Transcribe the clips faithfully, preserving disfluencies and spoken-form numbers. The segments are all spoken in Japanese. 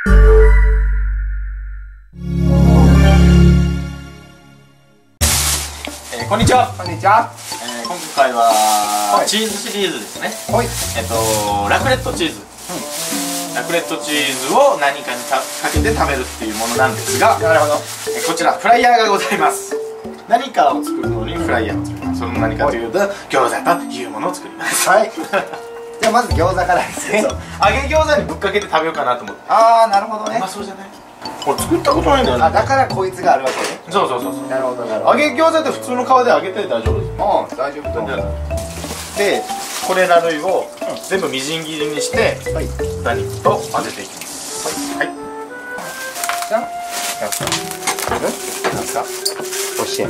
えー、こんにちは。 こんにちは。 えー、今回はチーズシリーズですね。はい。えっとラクレットチーズ、うん、ラクレットチーズを何かにかけて食べるっていうものなんですが、なるほど。えー、こちらフライヤーがございます。何かを作るのにフライヤーを作ります。その何かというと、餃子というものを作ります。はい。 じゃあまず餃子からですね。 揚げ餃子にぶっかけて食べようかなと思って。 ああ、なるほどね。 うまそうじゃない？これ作ったことないんだよね。 あ、だからこいつがあるわけね。 そうそうそうそう。 なるほどなるほど。 揚げ餃子って普通の皮で揚げて大丈夫です。 ああ、大丈夫と思う。 で、これら類を全部みじん切りにして、 はい、 豚肉と混ぜていきます。はい。はい。じゃん。なんすか？え？なんすか？ おいしい。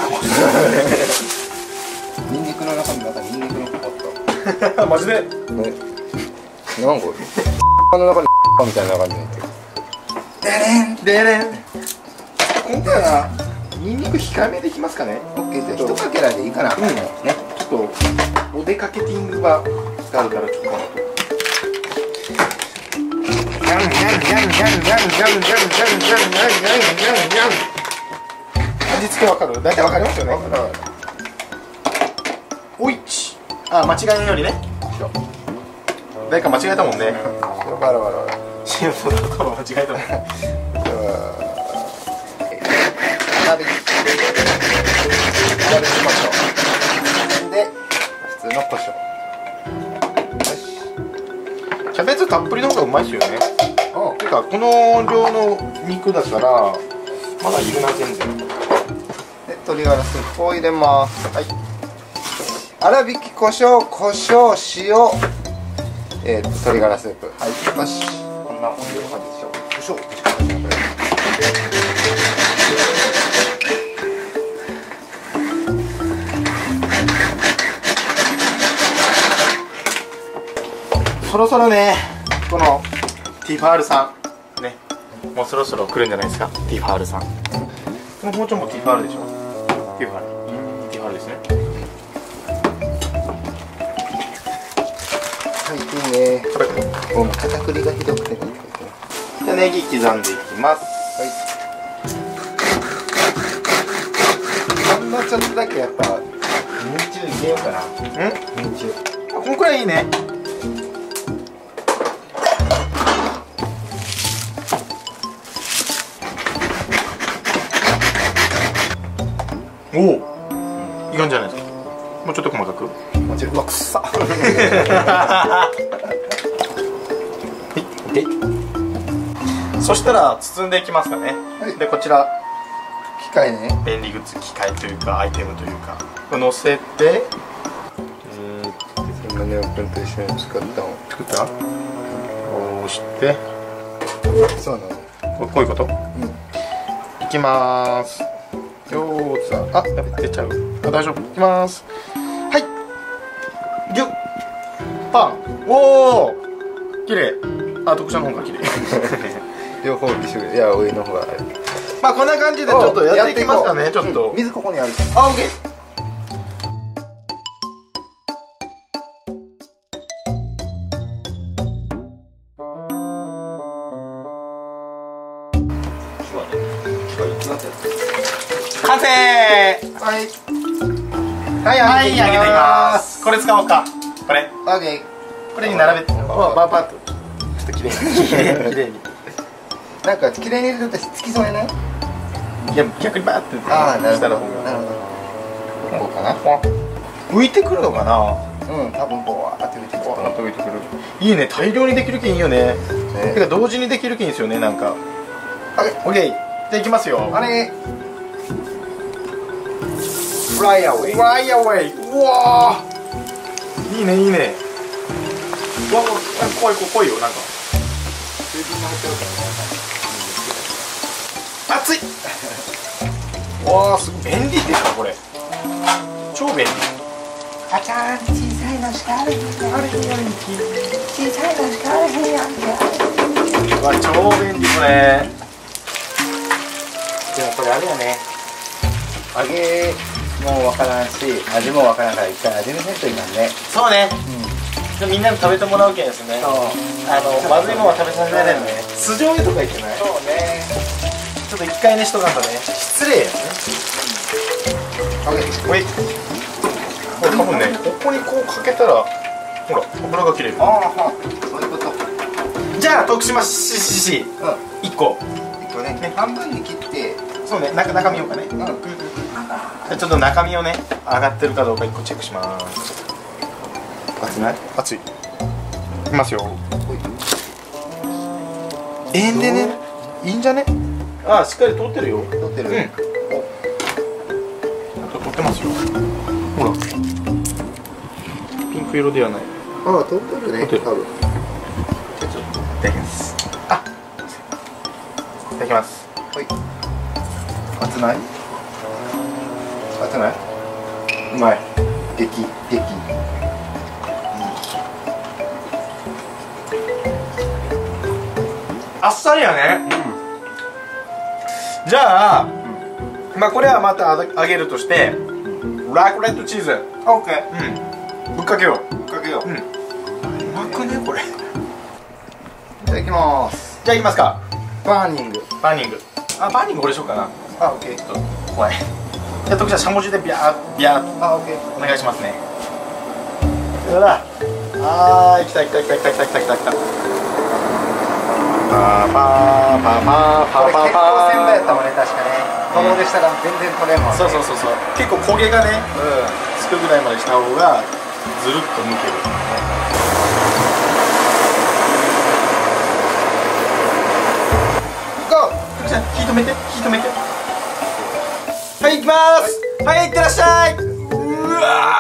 ニンニクの中にまたニンニクのポット。 マジで？ え、なんかあの中にみたいな感じになってる。でれんでれん。今回はニンニク控えめでいきますかね。 オッケー、じゃあ一かけらでいいかな。うん。ね。 ちょっとお出かけティングがあるからちょっとこの後。 ギャンギャンギャンギャンギャンギャンギャンギャンギャンギャンギャンギャンギャンギャン。 味付けわかる？大体わかりますよね。おいっち。あ、間違えないようにね。誰か間違えたもんね。 バラバラバラ。 シンプルなこと間違えたもん。 並べ並べしましょう。で、普通の胡椒。よし。 キャベツたっぷりの方がうまいですよね。てかこの量の肉だからまだいるな全然。 で、鶏ガラスープを入れます。はい。粗挽き胡椒、胡椒、塩、えー、と鶏ガラスープ。はい。よし。こんな感じでしょう。胡椒。 そろそろね、このティファールさんね、もうそろそろ来るんじゃないですか。ティファールさん。この包丁もティファールでしょ。ティファール。ティファールですね。 はい、いいね。もう片栗がひどくてね。 じゃあネギ刻んでいきます。 はい。ほんのちょっとだけやっぱにんじゅう入れようかな。ん？にんじゅう。 あ、このくらいいいね。おお、いい感じじゃないですか。もうちょっと細かく。 もちろん。うわ、くっさ。 で、そしたら包んでいきますかね。はい、で、こちら機械ね。 便利グッズ、機械というかアイテムというかこれ乗せて、えー、今ねおくんと一緒に作ったの。 作った？こうして、 そうなの。 こういうこと。うん。いきまーす。餃子、あ、やべ、出ちゃう。あ、大丈夫。いきます。はい。ぎゅっ。パン。おお。綺麗。あ、特殊の方が綺麗。 両方一緒で、いや、上の方が。 まあ、こんな感じでちょっとやっていきますかね。ちょっと。 水ここにある。 あ、オッケー。完成。 はい。 はい、はい、揚げていきます。これ使おうか。これ。 オッケー。 これに並べて。バーバーっと。ちょっと綺麗に。綺麗に。 なんか綺麗に入れるとつきそうやね。 いや、逆にバーって。 ああ、なるほど。 なるほど。 こうかな。 浮いてくるのかな。 うん、多分こうわーって浮いてくる。 浮いてくる。いいね、大量にできるけんいいよね。てか同時にできるけんいいですよね、なんか。 はい、 オッケー。じゃあ行きますよ。 あれ。フライアウェイ。 フライアウェイ。うわー。いいね、いいね。うわ、怖い、怖いよ、なんか。熱い。わあ、すごい便利っていうかこれ。超便利。 あちゃん、小さいのしかあれへんやんけ。 あれへんやんけ。 小さいのしかあれへんやんけ。 うわ、超便利これ。 でもこれあれやね。揚げもわからんし、味もわからんから一回味見せんといかんね。 そうね。うん。 みんなに食べてもらうけんですね。あのまずいものは食べさせないでね。酢醤油とかいけない。そうね。ちょっと一回ねしとかんとね。失礼やね。おい。これ多分ね、ここにこうかけたら、ほら油が切れる。ああ、そういうこと。じゃあ徳島ししし一個。一個ね。半分に切って。そうね。中中身をかね。うん。じゃあちょっと中身をね上がってるかどうか一個チェックします。熱ない？熱い。いきますよ。ええんでね。いいんじゃね？ああ、しっかり通ってるよ。通ってる。うん。あと通ってますよ。ほら。ピンク色ではない。ああ、通ってるね。通ってる。多分。じゃあちょっといただきます。あ。いただきます。はい。熱ない？熱ない？うまい。激激。あっさりやね、うん、じゃあ、うん、まあこれはまた揚げるとしてラクレットチーズ OK、うん、ぶっかけようぶっかけよう、うん、うまくねこれ。いただきます。じゃあいきますか。バーニングバーニングあバーニング俺しようかな。あ OK ちょっと怖い。じゃあ徳ちゃんしゃもじでビャービャーあ OK お願いしますね。うわあーいきたいきたいきたいきたいきたいきたいきたいきた。パーパーパーパーパーパーパー。結構鮮度やったもんね確かね。このでしたら全然取れんもんね。そうそうそうそう。結構焦げがね、つくぐらいまでした方がずるっとむける。ゴー。徳ちゃん火止めて火止めて。はい行きます。はい行ってらっしゃい。うわ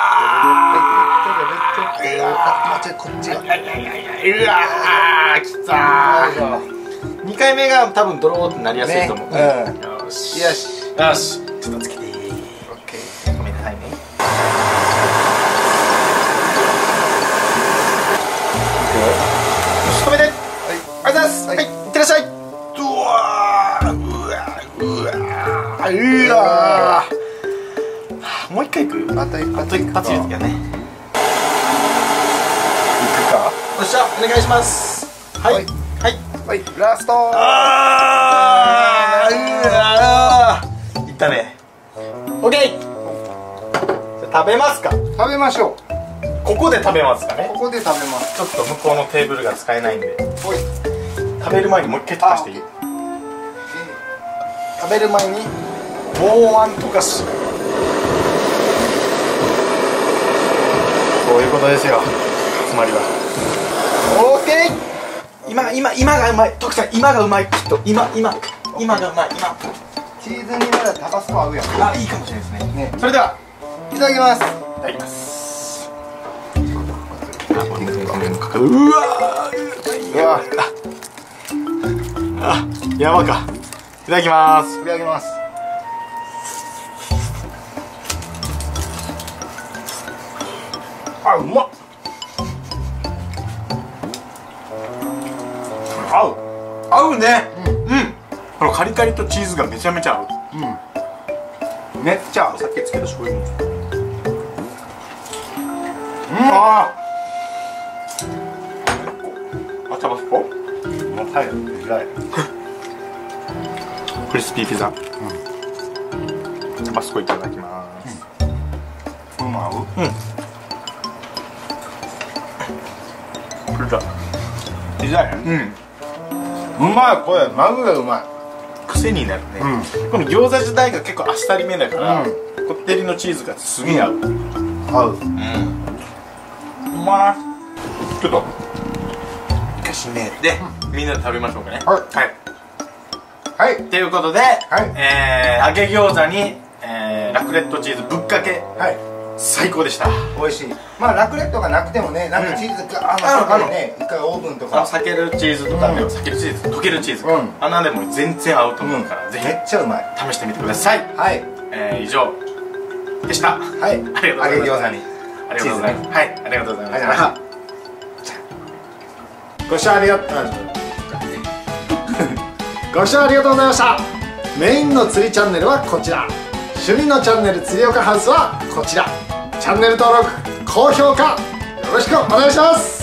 ー。こっちが。うわーきたー。にかいめが多分ドローってなりやすいと思う。よしよしよし。ちょっとつけて。オッケー。ごめんなさいね。止めて。はい。ありがとうございます。はい。いってらっしゃい。うわーうわうわうわ。もう一回いく。あと一発一発入れてきゃね。よっしゃ、お願いします。はいはいはい、ラスト。ああ、いったね。オッケー。食べますか。食べましょう。ここで食べますかね。ここで食べます。ちょっと向こうのテーブルが使えないんで。おい。食べる前にもう一回溶かしていい。食べる前にもうワン溶かし。こういうことですよ。つまりは。オーケー。今今今がうまい。徳さん今がうまいきっと。今今今がうまい今。チーズにならタバスコ合うやん。あいいかもしれないですね。ね。それではいただきます。いただきます。あこれもかめもかかる。うわー。うわあやばか。いただきます。いただきます。あうまっ。合う合うね。うん、うん、このカリカリとチーズがめちゃめちゃ合う。うん、めっちゃ合う。さっきつけた醤油もうんああタバスコもうはいクリスピーピザ、うん、タバスコいただきます。うん、合う。うんピザピザやね。うんうまい。これマグロうまい。癖になるね、うん、この餃子自体が結構あっさりめだから、うん、こってりのチーズがすげえ合う、うん、合う。うんうまい。ちょっと一回閉めて、うん、みんなで食べましょうかね。はいはいはいということで、はいえー、揚げ餃子に、えー、ラクレットチーズぶっかけ、はい最高でした。美味しい。まあラクレットがなくてもね、なんかチーズがあのね、一回オーブンとか裂けるチーズとかでも裂けるチーズ、溶けるチーズ、あんなでも全然合うと思うからぜひめっちゃうまい試してみてください。はい。以上でした。はい。ありがとうございます。揚げ餃子にありがとうございます。はい。ありがとうございました。ご視聴ありがとうございました。ご視聴ありがとうございました。メインの釣りチャンネルはこちら。趣味のチャンネル釣り岡ハウスはこちら。チャンネル登録高評価よろしくお願いします。